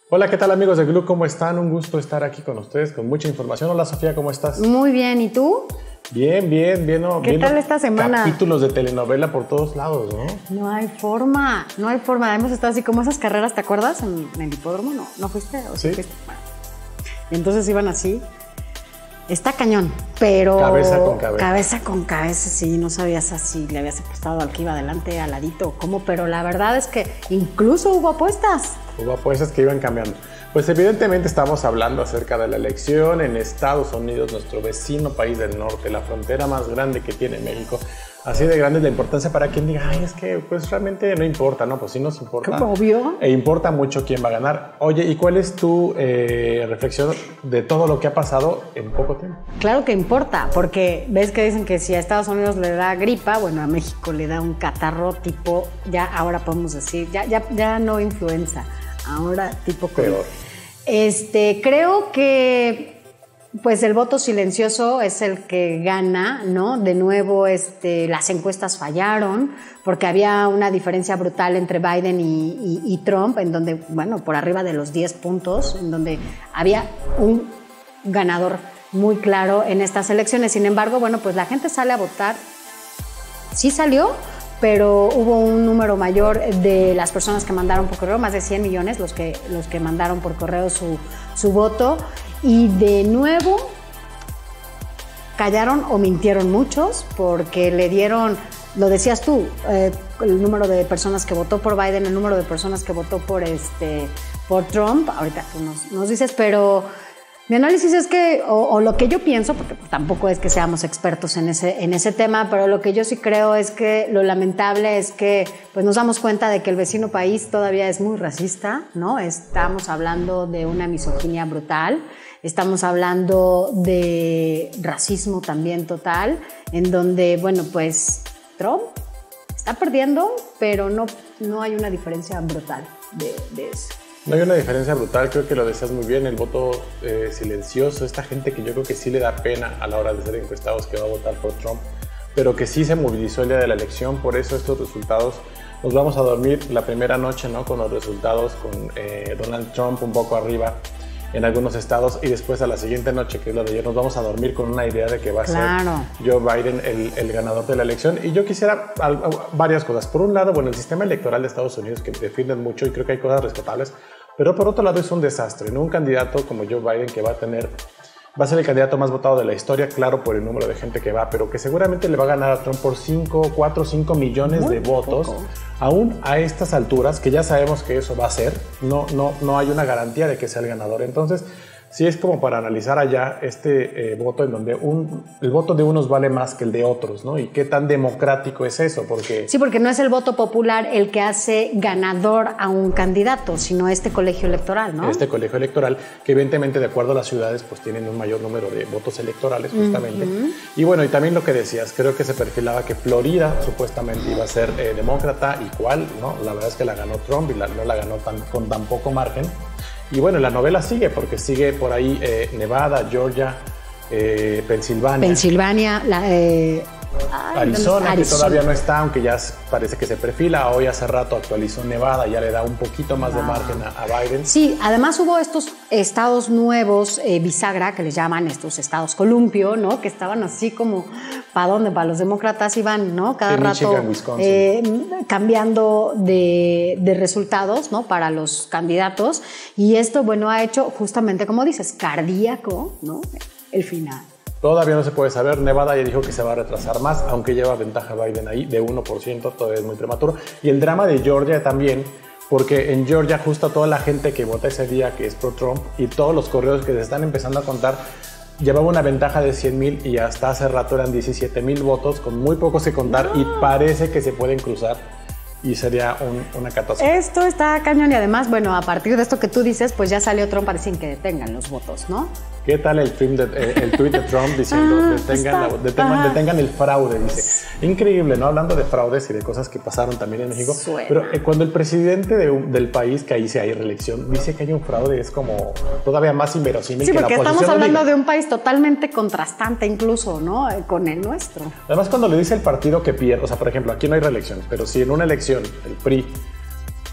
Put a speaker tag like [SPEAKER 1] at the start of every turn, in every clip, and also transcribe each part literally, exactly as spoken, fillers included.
[SPEAKER 1] Hola, ¿qué tal amigos de Glu? ¿Cómo están? Un gusto estar aquí con ustedes con mucha información. Hola Sofía, ¿cómo estás?
[SPEAKER 2] Muy bien, ¿y tú?
[SPEAKER 1] Bien, bien, bien.
[SPEAKER 2] ¿Qué
[SPEAKER 1] viendo
[SPEAKER 2] tal esta semana?
[SPEAKER 1] Capítulos de telenovela por todos lados, ¿no?
[SPEAKER 2] No hay forma, no hay forma. Hemos estado así como esas carreras, ¿te acuerdas? En, en el hipódromo, ¿no? ¿No fuiste? ¿O
[SPEAKER 1] sí.
[SPEAKER 2] Fuiste? Bueno. Y entonces iban así. Está cañón, pero...
[SPEAKER 1] Cabeza con cabeza.
[SPEAKER 2] Cabeza con cabeza, sí. No sabías así, le habías apostado al que iba adelante, al ladito, cómo. Pero la verdad es que incluso hubo apuestas.
[SPEAKER 1] Hubo apuestas que iban cambiando. Pues evidentemente estamos hablando acerca de la elección en Estados Unidos, nuestro vecino país del norte, la frontera más grande que tiene México. Así de grande es la importancia para quien diga, ay, es que pues realmente no importa, ¿no? Pues sí nos importa.
[SPEAKER 2] Obvio.
[SPEAKER 1] E importa mucho quién va a ganar. Oye, ¿y cuál es tu eh, reflexión de todo lo que ha pasado en poco tiempo?
[SPEAKER 2] Claro que importa, porque ves que dicen que si a Estados Unidos le da gripa, bueno, a México le da un catarro tipo, ya ahora podemos decir, ya, ya, ya no influenza, ahora tipo COVID.
[SPEAKER 1] Peor.
[SPEAKER 2] Este, creo que pues el voto silencioso es el que gana, ¿no? De nuevo, este, las encuestas fallaron porque había una diferencia brutal entre Biden y, y, y Trump, en donde, bueno, por arriba de los diez puntos, en donde había un ganador muy claro en estas elecciones. Sin embargo, bueno, pues la gente sale a votar. Sí salió, pero hubo un número mayor de las personas que mandaron por correo, más de cien millones los que, los que mandaron por correo su, su voto. Y de nuevo callaron o mintieron muchos porque le dieron, lo decías tú, eh, el número de personas que votó por Biden, el número de personas que votó por, este, por Trump. Ahorita tú nos, nos dices, pero mi análisis es que, o, o lo que yo pienso, porque tampoco es que seamos expertos en ese, en ese tema, pero lo que yo sí creo es que lo lamentable es que pues nos damos cuenta de que el vecino país todavía es muy racista, ¿no? Estamos hablando de una misoginia brutal, estamos hablando de racismo también total, en donde, bueno, pues Trump está perdiendo, pero no, no hay una diferencia brutal de, de eso.
[SPEAKER 1] No hay una diferencia brutal, creo que lo decías muy bien, el voto eh, silencioso, esta gente que yo creo que sí le da pena a la hora de ser encuestados que va a votar por Trump, pero que sí se movilizó el día de la elección, por eso estos resultados, nos vamos a dormir la primera noche, ¿no? Con los resultados, con eh, Donald Trump un poco arriba en algunos estados, y después a la siguiente noche, que es la de ayer, nos vamos a dormir con una idea de que va a
[SPEAKER 2] claro.
[SPEAKER 1] ser Joe Biden el, el ganador de la elección. Y yo quisiera al, a, varias cosas. Por un lado, bueno, el sistema electoral de Estados Unidos, que defienden mucho y creo que hay cosas respetables, pero por otro lado es un desastre, ¿no? Un candidato como Joe Biden que va a tener, va a ser el candidato más votado de la historia, claro, por el número de gente que va, pero que seguramente le va a ganar a Trump por cinco, cuatro, cinco millones Muy de votos.
[SPEAKER 2] Poco.
[SPEAKER 1] Aún a estas alturas, que ya sabemos que eso va a ser, no, no, no hay una garantía de que sea el ganador. Entonces, sí es como para analizar allá este eh, voto en donde un, el voto de unos vale más que el de otros, ¿no? Y qué tan democrático es eso, porque...
[SPEAKER 2] Sí, porque no es el voto popular el que hace ganador a un candidato, sino este colegio electoral, ¿no?
[SPEAKER 1] Este colegio electoral, que evidentemente de acuerdo a las ciudades, pues tienen un mayor número de votos electorales, justamente. Uh-huh. Y bueno, y también lo que decías, creo que se perfilaba que Florida supuestamente iba a ser eh, demócrata, y cuál, ¿no? La verdad es que la ganó Trump y la, no la ganó tan, con tan poco margen. Y bueno, la novela sigue, porque sigue por ahí eh, Nevada, Georgia, eh, Pensilvania.
[SPEAKER 2] Pensilvania, la, eh,
[SPEAKER 1] Arizona, Arizona, que todavía no está, aunque ya parece que se perfila. Hoy hace rato actualizó Nevada, ya le da un poquito más wow. de margen a, a Biden.
[SPEAKER 2] Sí, además hubo estos estados nuevos, eh, bisagra, que les llaman estos estados columpio, ¿no? Que estaban así como, ¿para dónde? Para los demócratas iban, ¿no? Cada
[SPEAKER 1] en
[SPEAKER 2] rato
[SPEAKER 1] Michigan, Wisconsin.
[SPEAKER 2] Eh, cambiando de, de resultados, ¿no? Para los candidatos. Y esto, bueno, ha hecho justamente, como dices, cardíaco, ¿no? El final.
[SPEAKER 1] Todavía no se puede saber. Nevada ya dijo que se va a retrasar más, aunque lleva ventaja Biden ahí de uno por ciento, todavía es muy prematuro. Y el drama de Georgia también, porque en Georgia justo toda la gente que vota ese día, que es pro Trump, y todos los correos que se están empezando a contar, llevaba una ventaja de cien mil y hasta hace rato eran diecisiete mil votos, con muy pocos que contar, no. Y parece que se pueden cruzar. Y sería un, una catástrofe.
[SPEAKER 2] Esto está cañón y además, bueno, a partir de esto que tú dices, pues ya salió Trump para decir que detengan los votos, ¿no?
[SPEAKER 1] ¿Qué tal el, film de, eh, el tweet de Trump diciendo ah, detengan, la, detengan, detengan el fraude? Dice. Increíble, ¿no? Hablando de fraudes y de cosas que pasaron también en México.
[SPEAKER 2] Suena.
[SPEAKER 1] Pero eh, cuando el presidente de un, del país, que ahí sí hay reelección, dice que hay un fraude, es como todavía más inverosímil
[SPEAKER 2] sí,
[SPEAKER 1] que la oposición.
[SPEAKER 2] Sí, porque estamos hablando
[SPEAKER 1] diga.
[SPEAKER 2] de un país totalmente contrastante incluso, ¿no? Con el nuestro.
[SPEAKER 1] Además, cuando le dice el partido que pierde, o sea, por ejemplo, aquí no hay reelecciones, pero si en una elección el P R I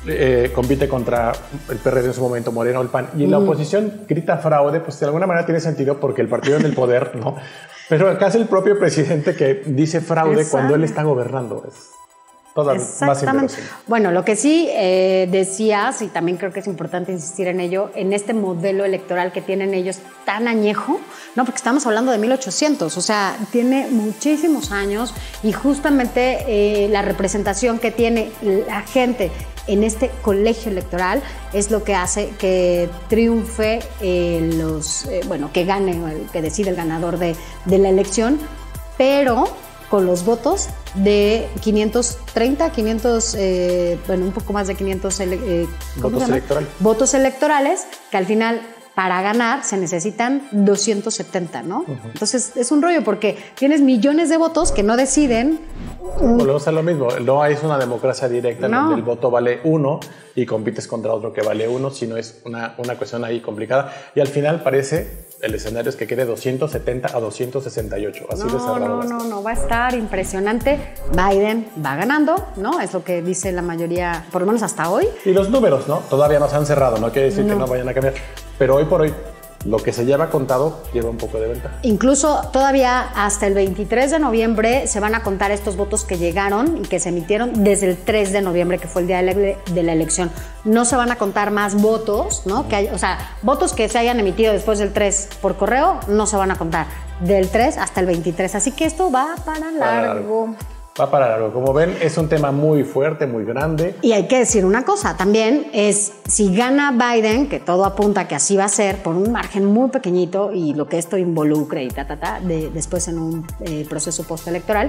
[SPEAKER 1] eh, compite contra el P R D en su momento, Morena o el P A N, y la mm. oposición grita fraude, pues de alguna manera tiene sentido porque el partido en el poder, ¿no? Pero acá es el propio presidente que dice fraude Exacto. cuando él está gobernando. Es todavía más inverosímil.
[SPEAKER 2] Bueno, lo que sí eh, decías, y también creo que es importante insistir en ello, en este modelo electoral que tienen ellos tan añejo, no, porque estamos hablando de mil ochocientos, o sea, tiene muchísimos años y justamente eh, la representación que tiene la gente en este colegio electoral es lo que hace que triunfe eh, los, eh, bueno, que gane, que decide el ganador de, de la elección, pero con los votos de quinientos treinta, quinientos, eh, bueno, un poco más de quinientos eh,
[SPEAKER 1] votos electorales.
[SPEAKER 2] Votos electorales, que al final para ganar se necesitan doscientos setenta, ¿no? Uh-huh. Entonces es un rollo porque tienes millones de votos que no deciden.
[SPEAKER 1] Volvemos a lo mismo, no es una democracia directa no. donde el voto vale uno y compites contra otro que vale uno, sino es una, una cuestión ahí complicada. Y al final parece, el escenario es que quede doscientos setenta a doscientos sesenta y ocho. Así
[SPEAKER 2] no,
[SPEAKER 1] de cerrado.
[SPEAKER 2] No, no, no, va a estar impresionante. Biden va ganando, ¿no? Es lo que dice la mayoría, por lo menos hasta hoy.
[SPEAKER 1] Y los números, ¿no? Todavía no se han cerrado, no quiere decir no. que no vayan a cambiar. Pero hoy por hoy, lo que se lleva contado lleva un poco de ventaja.
[SPEAKER 2] Incluso todavía hasta el veintitrés de noviembre se van a contar estos votos que llegaron y que se emitieron desde el tres de noviembre, que fue el día de la elección. No se van a contar más votos, ¿no? Que hay, o sea, votos que se hayan emitido después del tres por correo no se van a contar. Del tres hasta el veintitrés. Así que esto va para largo. Para largo.
[SPEAKER 1] Va para largo. Como ven, es un tema muy fuerte, muy grande.
[SPEAKER 2] Y hay que decir una cosa, también es, si gana Biden, que todo apunta a que así va a ser, por un margen muy pequeñito, y lo que esto involucre y ta, ta, ta, de, después en un eh, proceso postelectoral,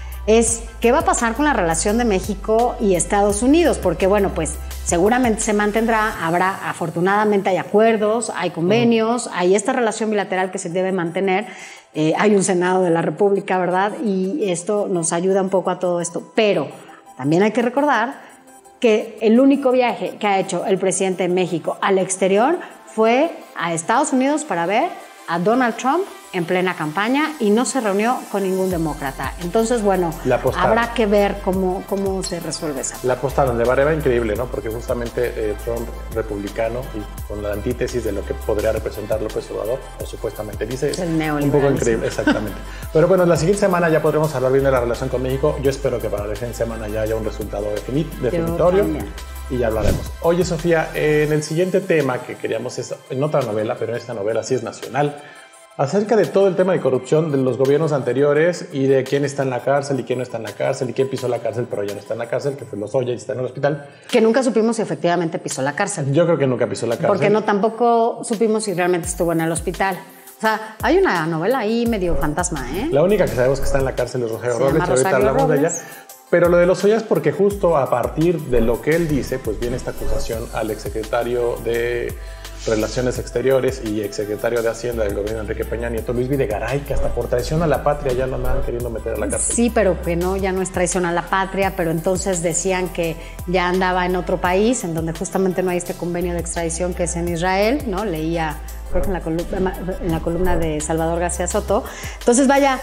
[SPEAKER 2] es qué va a pasar con la relación de México y Estados Unidos, porque bueno, pues seguramente se mantendrá, habrá, afortunadamente hay acuerdos, hay convenios, uh-huh. hay esta relación bilateral que se debe mantener. Eh, hay un Senado de la República, ¿verdad? Y esto nos ayuda un poco a todo esto. Pero también hay que recordar que el único viaje que ha hecho el presidente de México al exterior fue a Estados Unidos para ver a Donald Trump en plena campaña y no se reunió con ningún demócrata. Entonces, bueno, habrá que ver cómo, cómo se resuelve esa.
[SPEAKER 1] La apostaron de manera increíble, ¿no? Porque justamente eh, Trump, republicano, y con la antítesis de lo que podría representar López Obrador, o supuestamente dice, es
[SPEAKER 2] el
[SPEAKER 1] un poco increíble, exactamente. Pero bueno, la siguiente semana ya podremos hablar bien de la relación con México. Yo espero que para la siguiente semana ya haya un resultado definit, definitorio. Y ya hablaremos. Oye, Sofía, en el siguiente tema que queríamos es en otra novela, pero en esta novela sí es nacional, acerca de todo el tema de corrupción de los gobiernos anteriores y de quién está en la cárcel y quién no está en la cárcel y quién pisó la cárcel pero ya no está en la cárcel, que fue Lozoya y está en el hospital.
[SPEAKER 2] Que nunca supimos si efectivamente pisó la cárcel.
[SPEAKER 1] Yo creo que nunca pisó la cárcel.
[SPEAKER 2] Porque no tampoco supimos si realmente estuvo en el hospital. O sea, hay una novela ahí medio fantasma, ¿eh?
[SPEAKER 1] La única que sabemos que está en la cárcel es Rosario Robles, ahorita hablamos de ella. Pero lo de Lozoya es porque justo a partir de lo que él dice, pues viene esta acusación al exsecretario de Relaciones Exteriores y exsecretario de Hacienda del gobierno Enrique Peña Nieto, Luis Videgaray, que hasta por traición a la patria ya lo andaban queriendo meter a la cárcel.
[SPEAKER 2] Sí, pero que no, ya no es traición a la patria, pero entonces decían que ya andaba en otro país, en donde justamente no hay este convenio de extradición que es en Israel, ¿no? Leía, creo que en la columna, en la columna de Salvador García Soto. Entonces, vaya,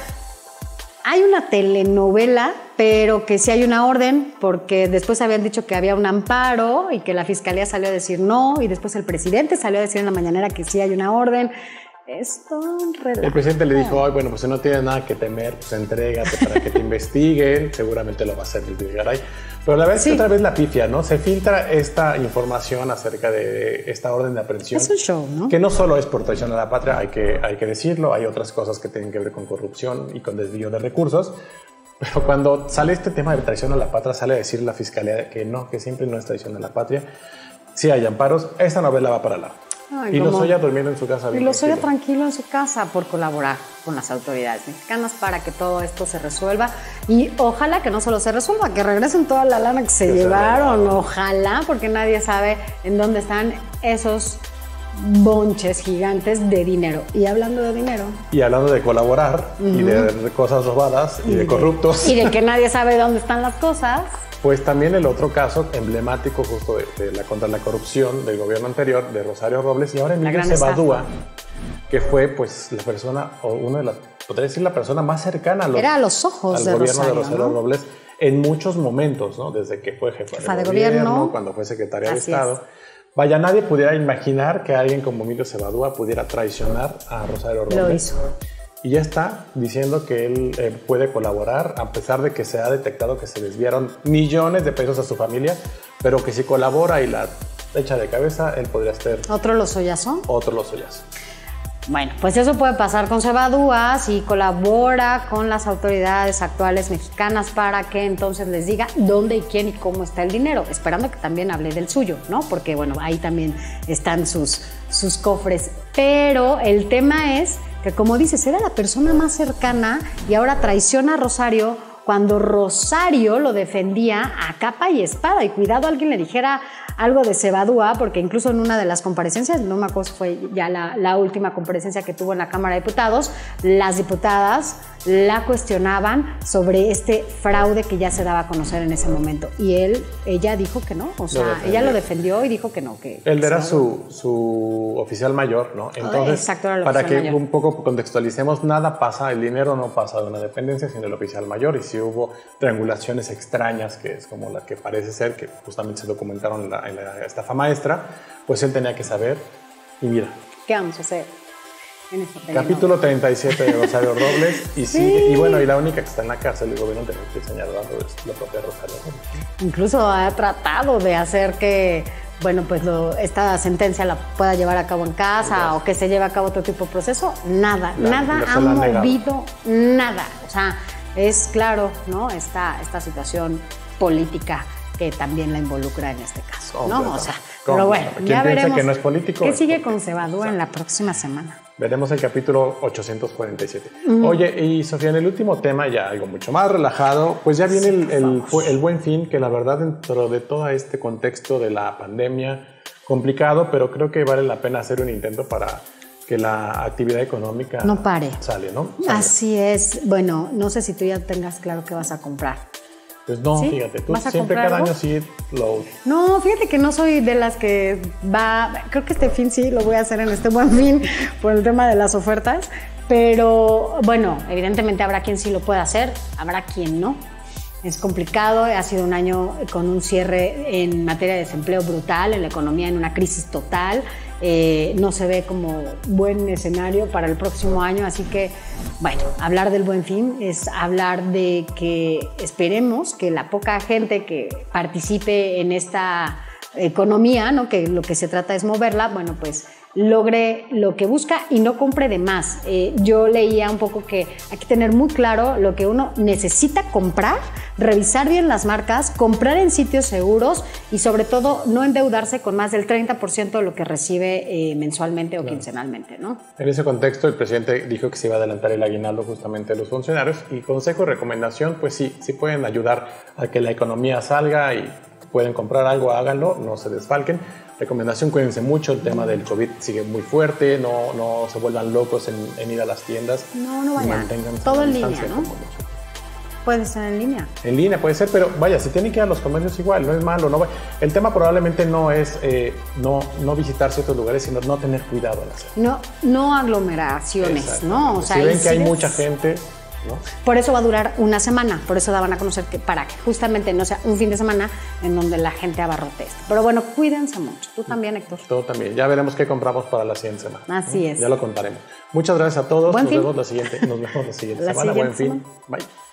[SPEAKER 2] hay una telenovela, pero que sí hay una orden, porque después habían dicho que había un amparo y que la fiscalía salió a decir no, y después el presidente salió a decir en la mañanera que sí hay una orden. Esto relaja.
[SPEAKER 1] El presidente le dijo, ay, bueno, pues si no tienes nada que temer, pues entrégate para que te investiguen. Seguramente lo va a hacer Luis Videgaray. Pero la verdad es sí. que otra vez la pifia, ¿no? Se filtra esta información acerca de esta orden de aprehensión.
[SPEAKER 2] Es un show, ¿no?
[SPEAKER 1] Que no solo es por traición a la patria, hay que, hay que decirlo. Hay otras cosas que tienen que ver con corrupción y con desvío de recursos. Pero cuando sale este tema de traición a la patria, sale a decir la fiscalía que no, que siempre no es traición a la patria. Sí hay amparos. Esta novela va para largo. Ay, y Lozoya durmiendo en su casa.
[SPEAKER 2] Y Lozoya tranquilo en su casa por colaborar con las autoridades mexicanas para que todo esto se resuelva. Y ojalá que no solo se resuelva, que regresen toda la lana que se que llevaron. Se ojalá, porque nadie sabe en dónde están esos bonches gigantes de dinero. Y hablando de dinero.
[SPEAKER 1] Y hablando de colaborar uh-huh. y de cosas robadas y, y de, de corruptos.
[SPEAKER 2] Y de que nadie sabe dónde están las cosas.
[SPEAKER 1] Pues también el otro caso emblemático justo de, de la contra la corrupción del gobierno anterior de Rosario Robles y ahora Emilio Cebadúa, que fue pues la persona o una de las, podría decir la persona más cercana a los,
[SPEAKER 2] Era a los ojos
[SPEAKER 1] al
[SPEAKER 2] de
[SPEAKER 1] gobierno
[SPEAKER 2] Rosario,
[SPEAKER 1] de Rosario
[SPEAKER 2] ¿no?
[SPEAKER 1] Robles en muchos momentos, ¿no? Desde que fue jefa,
[SPEAKER 2] jefa
[SPEAKER 1] de,
[SPEAKER 2] de
[SPEAKER 1] gobierno,
[SPEAKER 2] gobierno,
[SPEAKER 1] cuando fue secretaria de
[SPEAKER 2] Así
[SPEAKER 1] Estado.
[SPEAKER 2] es.
[SPEAKER 1] Vaya, nadie pudiera imaginar que alguien como Emilio Cebadúa pudiera traicionar a Rosario Robles.
[SPEAKER 2] Lo hizo.
[SPEAKER 1] Y ya está diciendo que él eh, puede colaborar, a pesar de que se ha detectado que se desviaron millones de pesos a su familia, pero que si colabora y la echa de cabeza, él podría ser
[SPEAKER 2] ¿Otro lozoyazo?
[SPEAKER 1] otro lozoyazo.
[SPEAKER 2] Bueno, pues eso puede pasar con Cebadúa si colabora con las autoridades actuales mexicanas para que entonces les diga dónde y quién y cómo está el dinero, esperando que también hable del suyo, ¿no? Porque, bueno, ahí también están sus, sus cofres. Pero el tema es que, como dices, era la persona más cercana y ahora traiciona a Rosario cuando Rosario lo defendía a capa y espada. Y cuidado, alguien le dijera algo de Cebadúa, porque incluso en una de las comparecencias, no me acuerdo si fue ya la, la última comparecencia que tuvo en la Cámara de Diputados, las diputadas la cuestionaban sobre este fraude que ya se daba a conocer en ese momento. Y él, ella dijo que no, o sea, ella lo defendió y dijo que no. Que
[SPEAKER 1] él era su, su oficial mayor, ¿no? Entonces,
[SPEAKER 2] Exacto, era el
[SPEAKER 1] para
[SPEAKER 2] oficial
[SPEAKER 1] que
[SPEAKER 2] mayor.
[SPEAKER 1] un poco contextualicemos, nada pasa, el dinero no pasa de una dependencia, sino el oficial mayor. Y si hubo triangulaciones extrañas, que es como la que parece ser, que justamente se documentaron en la, en la estafa maestra, pues él tenía que saber. Y mira,
[SPEAKER 2] ¿qué vamos a hacer en esta telenovela?
[SPEAKER 1] capítulo treinta y siete de Rosario Robles, y
[SPEAKER 2] Sí.
[SPEAKER 1] sigue, y bueno, y la única que está en la cárcel del gobierno tenemos que señalarlo es la propia Rosario Robles.
[SPEAKER 2] Incluso ha tratado de hacer que, bueno, pues lo, esta sentencia la pueda llevar a cabo en casa
[SPEAKER 1] Ya.
[SPEAKER 2] o que se lleve a cabo otro tipo de proceso. Nada,
[SPEAKER 1] La-
[SPEAKER 2] nada
[SPEAKER 1] la-
[SPEAKER 2] ha
[SPEAKER 1] se la han negado.
[SPEAKER 2] movido nada. O sea, es claro, ¿no? Esta, esta situación política que también la involucra en este caso, ¿no? O sea, pero bueno,
[SPEAKER 1] Quien
[SPEAKER 2] ya
[SPEAKER 1] piense
[SPEAKER 2] veremos
[SPEAKER 1] que no es político,
[SPEAKER 2] qué
[SPEAKER 1] es
[SPEAKER 2] sigue
[SPEAKER 1] político.
[SPEAKER 2] con Cebadúa en
[SPEAKER 1] Exacto.
[SPEAKER 2] la próxima semana.
[SPEAKER 1] Veremos el capítulo ochocientos cuarenta y siete. Oye, y Sofía, en el último tema, ya algo mucho más relajado, pues ya viene
[SPEAKER 2] Sí,
[SPEAKER 1] el,
[SPEAKER 2] por
[SPEAKER 1] el,
[SPEAKER 2] favor.
[SPEAKER 1] el Buen Fin, que la verdad dentro de todo este contexto de la pandemia, complicado, pero creo que vale la pena hacer un intento para que la actividad económica
[SPEAKER 2] No pare.
[SPEAKER 1] sale, ¿no? Sale.
[SPEAKER 2] Así es. Bueno, no sé si tú ya tengas claro qué vas a comprar.
[SPEAKER 1] Pues no,
[SPEAKER 2] ¿Sí?
[SPEAKER 1] fíjate, tú
[SPEAKER 2] ¿Vas a
[SPEAKER 1] siempre
[SPEAKER 2] comprar
[SPEAKER 1] cada
[SPEAKER 2] algo?
[SPEAKER 1] año sí lo...
[SPEAKER 2] No, fíjate que no soy de las que va, creo que este fin sí lo voy a hacer en este Buen Fin por el tema de las ofertas, pero bueno, evidentemente habrá quien sí lo pueda hacer, habrá quien no. Es complicado, ha sido un año con un cierre en materia de desempleo brutal, en la economía en una crisis total, eh, no se ve como buen escenario para el próximo año, así que bueno, hablar del Buen Fin es hablar de que esperemos que la poca gente que participe en esta economía, ¿no? Que lo que se trata es moverla, bueno, pues logre lo que busca y no compre de más. Eh, yo leía un poco que hay que tener muy claro lo que uno necesita comprar, revisar bien las marcas, comprar en sitios seguros y sobre todo no endeudarse con más del treinta por ciento de lo que recibe eh, mensualmente o
[SPEAKER 1] Claro.
[SPEAKER 2] quincenalmente, ¿no?
[SPEAKER 1] En ese contexto, el presidente dijo que se iba a adelantar el aguinaldo justamente a los funcionarios y consejo y recomendación, pues sí, sí pueden ayudar a que la economía salga y pueden comprar algo, háganlo, no se desfalquen. Recomendación, cuídense mucho, el tema del COVID sigue muy fuerte, no, no se vuelvan locos en, en ir a las tiendas.
[SPEAKER 2] No, no
[SPEAKER 1] y
[SPEAKER 2] vayan.
[SPEAKER 1] manténganse
[SPEAKER 2] Todo
[SPEAKER 1] a
[SPEAKER 2] en
[SPEAKER 1] distancia
[SPEAKER 2] línea, ¿no?
[SPEAKER 1] como nosotros.
[SPEAKER 2] Puede ser en línea.
[SPEAKER 1] En línea puede ser, pero vaya, si tienen que ir a los comercios igual, no es malo. No va- el tema probablemente no es eh, no, no visitar ciertos lugares, sino no tener cuidado al hacer.
[SPEAKER 2] No, no aglomeraciones,
[SPEAKER 1] Exacto.
[SPEAKER 2] ¿no? O sea,
[SPEAKER 1] si
[SPEAKER 2] y
[SPEAKER 1] ven que
[SPEAKER 2] si
[SPEAKER 1] hay
[SPEAKER 2] ves-
[SPEAKER 1] mucha gente, ¿no?
[SPEAKER 2] Por eso va a durar una semana, por eso daban a conocer que para que justamente no sea un fin de semana en donde la gente abarrote esto. Pero bueno, cuídense mucho. Tú también, Héctor.
[SPEAKER 1] Todo también. Ya veremos qué compramos para la siguiente semana.
[SPEAKER 2] Así es.
[SPEAKER 1] Ya lo contaremos. Muchas gracias a todos.
[SPEAKER 2] Buen
[SPEAKER 1] nos
[SPEAKER 2] fin.
[SPEAKER 1] vemos la siguiente, nos vemos la siguiente
[SPEAKER 2] La
[SPEAKER 1] semana.
[SPEAKER 2] siguiente
[SPEAKER 1] Buen fin.
[SPEAKER 2] semana.
[SPEAKER 1] Bye.